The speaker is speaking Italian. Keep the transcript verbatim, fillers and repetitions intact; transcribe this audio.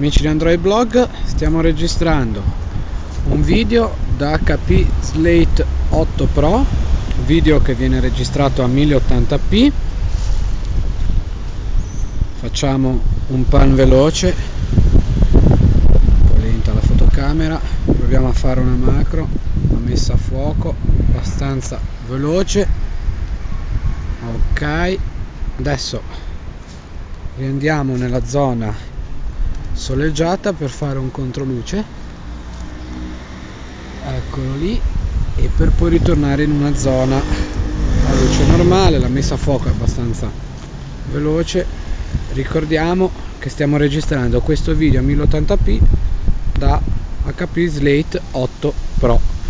Amici di Android Blog, stiamo registrando un video da H P Slate otto Pro, video che viene registrato a mille ottanta p. Facciamo un pan veloce, un po' lenta la fotocamera, proviamo a fare una macro, una messa a fuoco abbastanza veloce. Ok, adesso riandiamo nella zona soleggiata per fare un controluce, eccolo lì, e per poi ritornare in una zona a luce normale. La messa a fuoco è abbastanza veloce. Ricordiamo che stiamo registrando questo video a mille ottanta p da H P Slate otto Pro.